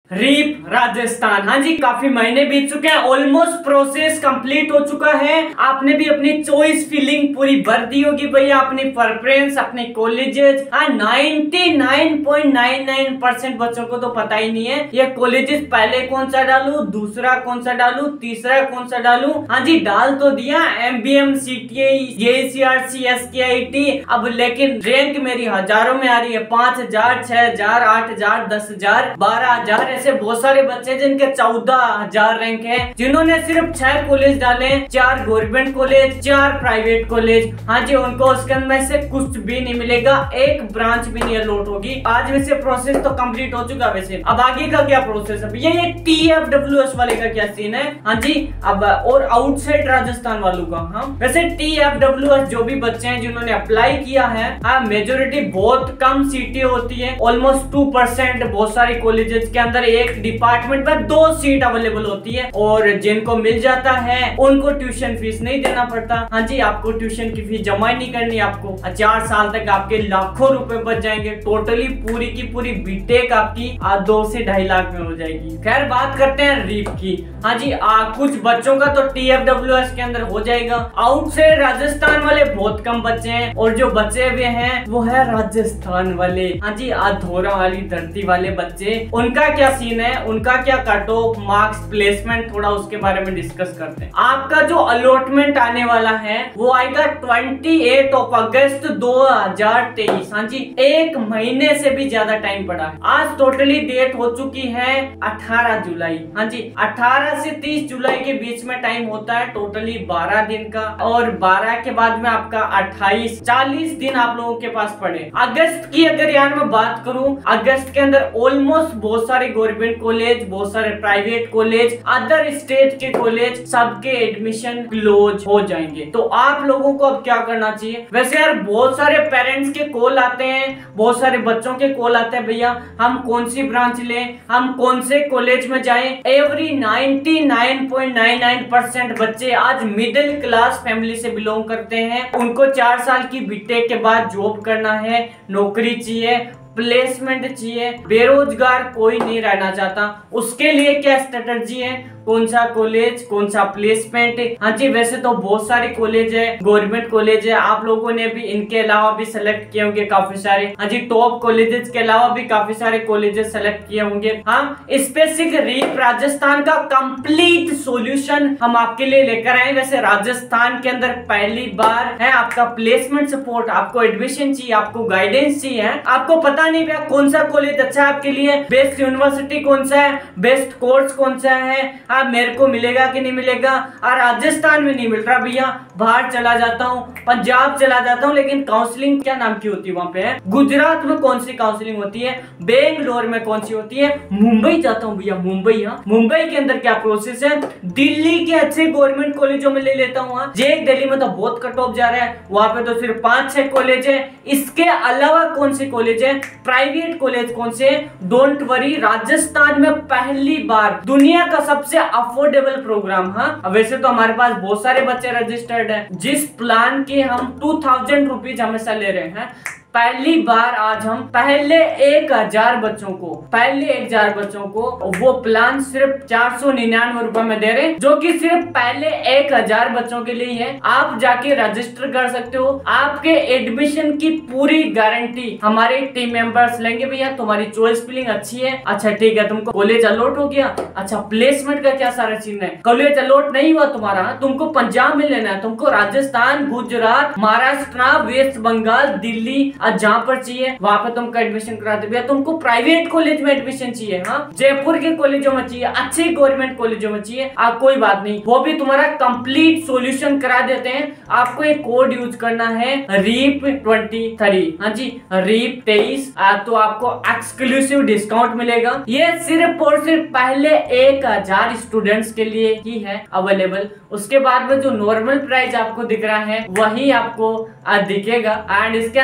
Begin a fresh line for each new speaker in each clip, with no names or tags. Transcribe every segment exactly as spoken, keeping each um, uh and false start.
Reap Rajasthan. हाँ जी, काफी महीने बीत चुके हैं, ऑलमोस्ट प्रोसेस कंप्लीट हो चुका है। आपने भी अपनी चॉइस फिलिंग पूरी भर दी होगी भैया, अपनी प्रेफरेंस, अपने कॉलेजेस। हाँ, निन्यानवे पॉइंट नाइन नाइन परसेंट बच्चों को तो पता ही नहीं है ये कॉलेजेस पहले कौन सा डालू, दूसरा कौन सा डालू, तीसरा कौन सा डालू। हाँ जी, डाल तो दिया M B M, C T I, J C R C, S K I T. अब लेकिन रैंक मेरी हजारों में आ रही है, पांच हजार, छह हजार, आठ हजार, दस हजार, बारह हजार। ऐसे बहुत सारे बच्चे जिनके चौदह हजार रैंक है, जिन्होंने सिर्फ छह कॉलेज डाले, चार गवर्नमेंट कॉलेज, चार प्राइवेट कॉलेज। हाँ जी, उनको उसके अंदर से कुछ भी नहीं मिलेगा, एक ब्रांच भी नहीं अलॉट होगी। आज वैसे प्रोसेस तो कंप्लीट हो चुका। वैसे अब आगे का क्या प्रोसेस है भैया, ये टी एफ डब्ल्यू एस वाले का क्या सीन है। हाँ जी, अब और आउटसाइड राजस्थान वालों का। हाँ, वैसे टी एफ डब्ल्यू एस जो भी बच्चे हैं जिन्होंने अप्लाई किया है, हाँ, मेजोरिटी बहुत कम सीटें होती है, ऑलमोस्ट टू परसेंट। बहुत सारी कॉलेजेस के अंदर एक डिपार्टमेंट में दो सीट अवेलेबल होती है, और जिनको मिल जाता है उनको ट्यूशन फीस नहीं देना पड़ता। हाँ जी, आपको ट्यूशन की फीस जमा नहीं करनी, आपको चार साल तक आपके लाखों रुपए बच जाएंगे। टोटली पूरी की पूरी बीटेक आपकी दो से ढाई लाख में हो जाएगी। खैर, बात करते हैं रीप की। हाँ जी, आ, कुछ बच्चों का तो टी एफ डब्ल्यू एस के अंदर हो जाएगा। आउट से राजस्थान वाले बहुत कम बच्चे हैं, और जो बचे हुए हैं वो है राजस्थान वाले। हाँ जी, अधोरा वाली धरती वाले बच्चे, उनका क्या सीन है, उनका क्या कट ऑफ मार्क्स, प्लेसमेंट, थोड़ा उसके बारे में डिस्कस करते हैं। आपका जो अलॉटमेंट आने वाला है वो आएगा अट्ठाईस ऑफ अगस्त दो हजार तेईस। हाँ जी, एक महीने से भी ज्यादा टाइम पड़ा है। आज टोटली डेट हो चुकी है अठारह जुलाई। हाँ जी, अठारह से तीस जुलाई के बीच में टाइम होता है, टोटली बारह दिन का, और बारह के बाद में आपका अट्ठाईस, चालीस दिन आप लोगों के पास पड़े। अगस्त की अगर यार मैं बात करूं, अगस्त के अंदर ऑलमोस्ट बहुत सारे गवर्नमेंट कॉलेज, बहुत सारे प्राइवेट कॉलेज, अदर स्टेट के कॉलेज, सबके एडमिशन क्लोज हो जाएंगे। तो आप लोगों को अब क्या करना चाहिए। वैसे यार बहुत सारे पेरेंट्स के कॉल आते हैं, बहुत सारे बच्चों के कॉल आते हैं, भैया हम कौन सी ब्रांच लें, हम कौन से कॉलेज में जाएं। एवरी निन्यानवे पॉइंट नाइन नाइन परसेंट बच्चे आज मिडिल क्लास फैमिली से बिलोंग करते हैं। उनको चार साल की बीटेक के बाद जॉब करना है, नौकरी चाहिए, प्लेसमेंट चाहिए, बेरोजगार कोई नहीं रहना चाहता। उसके लिए क्या स्ट्रेटजी है, कौन सा कॉलेज, कौन सा प्लेसमेंट। हाँ जी, वैसे तो बहुत सारे कॉलेज है, गवर्नमेंट कॉलेज है, आप लोगों ने भी इनके अलावा भी सेलेक्ट किए होंगे काफी सारे। हाँ जी, टॉप कॉलेजेस के अलावा भी काफी सारे कॉलेजेस सेलेक्ट किए होंगे। हाँ, स्पेसिफिक रीप राजस्थान का कंप्लीट सॉल्यूशन हम आपके लिए लेकर आए। वैसे राजस्थान के अंदर पहली बार है आपका प्लेसमेंट सपोर्ट, आपको एडमिशन चाहिए, आपको गाइडेंस चाहिए, आपको पता नहीं भैया कौन सा कॉलेज अच्छा है आपके लिए, बेस्ट यूनिवर्सिटी कौन सा है, बेस्ट कोर्स कौन सा है, हाँ मेरे को मिलेगा कि नहीं मिलेगा। और राजस्थान में नहीं मिल रहा भैया, बाहर चला जाता हूँ, पंजाब चला जाता हूँ, लेकिन काउंसलिंग क्या नाम की होती है वहां पे है, गुजरात में कौन सी काउंसलिंग होती है, बेंगलोर में कौन सी होती है, मुंबई जाता हूँ भैया, मुंबई। हाँ, मुंबई के अंदर क्या प्रोसेस है, दिल्ली के अच्छे गवर्नमेंट कॉलेजों में ले लेता हूँ। जे दिल्ली में तो बहुत कट ऑफ जा रहा है, वहां पे तो सिर्फ पांच छह कॉलेज है। इसके अलावा कौन से कॉलेज है, प्राइवेट कॉलेज कौन से, डोंट वरी, राजस्थान में पहली बार दुनिया का सबसे अफोर्डेबल प्रोग्राम। हाँ, वैसे तो हमारे पास बहुत सारे बच्चे रजिस्टर्ड हैं, जिस प्लान के हम टू थाउजेंड रुपीज हमेशा ले रहे हैं, पहली बार आज हम पहले एक हजार बच्चों को पहले एक हजार बच्चों को वो प्लान सिर्फ चार सौ निन्यानवे रुपए में दे रहे हैं, जो कि सिर्फ पहले एक हजार बच्चों के लिए है। आप जाके रजिस्टर कर सकते हो, आपके एडमिशन की पूरी गारंटी हमारे टीम मेंबर्स लेंगे। भैया तुम्हारी चॉइस फिलिंग अच्छी है, अच्छा ठीक है, तुमको कॉलेज अलॉट हो गया, अच्छा प्लेसमेंट का क्या सारा सीन है, कॉलेज अलॉट नहीं हुआ तुम्हारा, तुमको पंजाब में लेना है, तुमको राजस्थान, गुजरात, महाराष्ट्र, वेस्ट बंगाल, दिल्ली, जहाँ पर चाहिए वहां पर तुमको एडमिशन कराते भैया। तुमको प्राइवेट कॉलेज में एडमिशन चाहिए, हाँ जयपुर के कॉलेजों में चाहिए, अच्छे गवर्नमेंट कॉलेजों में चाहिए, आप कोई बात नहीं, वो भी तुम्हारा कंप्लीट सॉल्यूशन करा देते हैं। आपको एक कोड यूज करना है, रीप ट्वेंटी थ्री। हाँ जी, रीप तेईस, तो आपको एक्सक्लूसिव डिस्काउंट मिलेगा। ये सिर्फ और सिर्फ पहले एक हजार स्टूडेंट्स के लिए ही है अवेलेबल। उसके बाद में जो नॉर्मल प्राइस आपको दिख रहा है वही आपको दिखेगा, एंड इसके अंदर आपको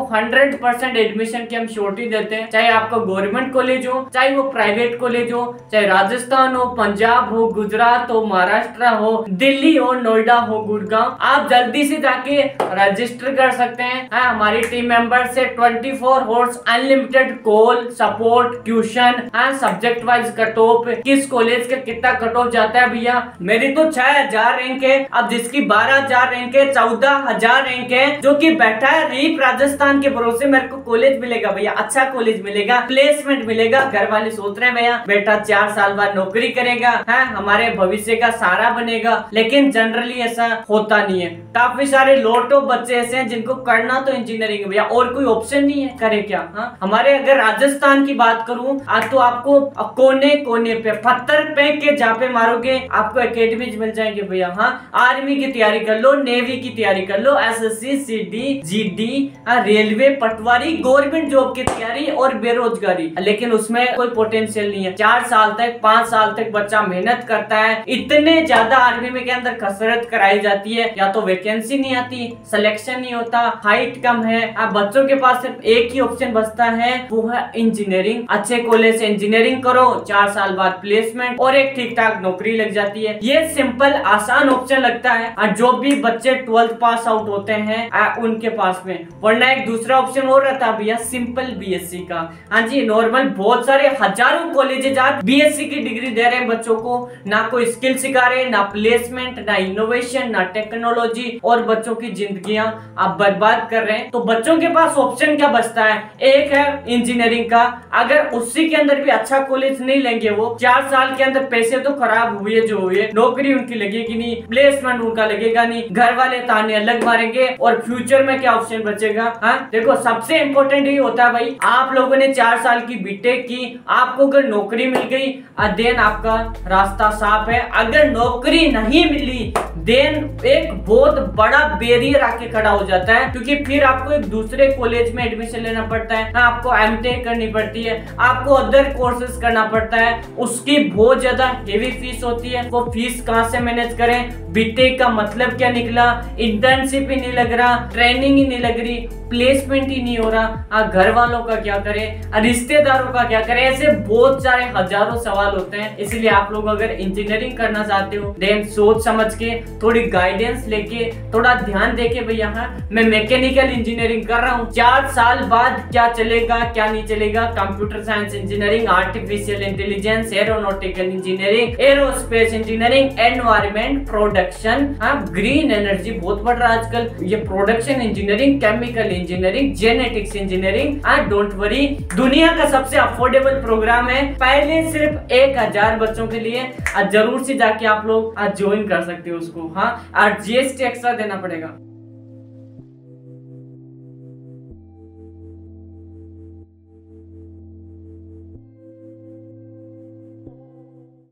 हंड्रेड परसेंट एडमिशन की हम श्योरिटी देते हैं, चाहे आपका गवर्नमेंट कॉलेज हो, चाहे वो प्राइवेट कॉलेज हो, चाहे राजस्थान हो, पंजाब हो, गुजरात हो, महाराष्ट्र हो, दिल्ली हो, नोएडा हो, गुड़गांव, आप जल्दी से जाके रजिस्टर कर सकते हैं। हाँ, हमारी टीम मेंबर से twenty four hours unlimited call support, tuition, हाँ, सब्जेक्ट वाइज कट ऑफ, किस कॉलेज का कितना कट ऑफ जाता है भैया। मेरी तो छह हजार रैंक है, अब जिसकी बारह हजार रैंक है, चौदह हजार रैंक है, जो कि बैठा है रीप राजस्थान के भरोसे, मेरे को कॉलेज मिलेगा भैया, अच्छा कॉलेज मिलेगा, प्लेसमेंट मिलेगा। घर वाले सोच रहे हैं भैया बेटा चार साल बाद नौकरी करेगा, है हमारे भविष्य का सहारा बनेगा, लेकिन जनरली ऐसा होता नहीं है। काफी सारे लोटो बच्चे ऐसे हैं जिनको करना तो इंजीनियरिंग है भैया, और कोई ऑप्शन नहीं है, करे क्या। हाँ, हमारे अगर राजस्थान की बात करूं तो आपको कोने कोने पे पत्थर फेंक के जहाँ पे मारोगे आपको एकेडमी मिल जाएंगे भैया। हाँ, आर्मी की तैयारी कर लो, नेवी की तैयारी कर लो, SSC, CD, GD, railway, patwari, government job की तैयारी और बेरोजगारी, लेकिन उसमें कोई पोटेंशियल नहीं है। चार साल तक पांच साल तक बच्चा मेहनत करता है, इतने ज्यादा आर्मी में के अंदर कसरत कराई जाती है, या तो वैकेंसी नहीं आती, सिलेक्शन नहीं होता, हाइट कम है। अब बच्चों के पास सिर्फ एक ही ऑप्शन बचता है, वो है इंजीनियरिंग। अच्छे कॉलेज से इंजीनियरिंग करो, चार साल बाद प्लेसमेंट और एक ठीक ठाक नौकरी लग जाती है। ये सिंपल आसान ऑप्शन लगता है और जो भी बच्चे ट्वेल्थ पास आउट होते हैं उनके पास में, वरना एक दूसरा ऑप्शन और रहता है भैया सिंपल बीएससी का। हाँ जी, नॉर्मल बहुत सारे हजारों कॉलेजेज आज बीएससी की डिग्री दे रहे हैं बच्चों को, ना कोई स्किल सिखा रहे, ना प्लेसमेंट, ना इनोवेशन, ना टेक्नोलॉजी, और बच्चों की जिंदगियां आप बर्बाद कर रहे हैं। तो बच्चों के पास ऑप्शन क्या बचता है, एक है इंजीनियरिंग का। अगर उसी के अंदर भी अच्छा कॉलेज नहीं लेंगे, वो चार साल के अंदर पैसे तो खराब हुए जो हुए, नौकरी उनकी लगेगी नहीं, प्लेसमेंट उनका लगेगा नहीं, घर वाले ताने अलग मारेंगे, और फ्यूचर में क्या ऑप्शन बचेगा। हाँ देखो, सबसे इंपॉर्टेंट ये होता है भाई, आप लोगों ने चार साल की बीटेक की, आपको अगर नौकरी मिल गई देन आपका रास्ता साफ है। अगर नौकरी नहीं मिली देन एक बहुत बड़ा बैरियर आके खड़ा हो जाता है, क्योंकि फिर आपको एक दूसरे कॉलेज में एडमिशन लेना पड़ता है, आपको एमटेक करनी पड़ती है, आपको अदर कोर्सेज करना पड़ता है, उसकी बहुत ज्यादा हेवी फीस होती है। वो फीस कहाँ से मैनेज करें, बीटेक का मतलब क्या निकला, इंटर्नशिप ही नहीं लग रहा, ट्रेनिंग ही नहीं लग रही, प्लेसमेंट ही नहीं हो रहा, घर वालों का क्या करें, रिश्तेदारों का क्या करें, ऐसे बहुत सारे हजारों सवाल होते हैं। इसलिए आप लोग अगर इंजीनियरिंग करना चाहते हो देन सोच समझ के, थोड़ी गाइडेंस लेके, थोड़ा ध्यान देके भैया हाँ मैं मैकेनिकल इंजीनियरिंग कर रहा हूँ, चार साल बाद क्या चलेगा क्या नहीं चलेगा, computer science engineering, artificial intelligence, aeronautical engineering, aerospace engineering, environment production, हाँ ग्रीन एनर्जी बहुत बढ़ रहा है आजकल, ये production engineering, chemical engineering, genetics engineering. Don't worry, दुनिया का सबसे अफोर्डेबल प्रोग्राम है, पहले सिर्फ एक हजार बच्चों के लिए, जरूर से जाके आप लोग ज्वाइन कर सकते हो उसको। हाँ, और जीएसटी एक्स्ट्रा देना पड़ेगा।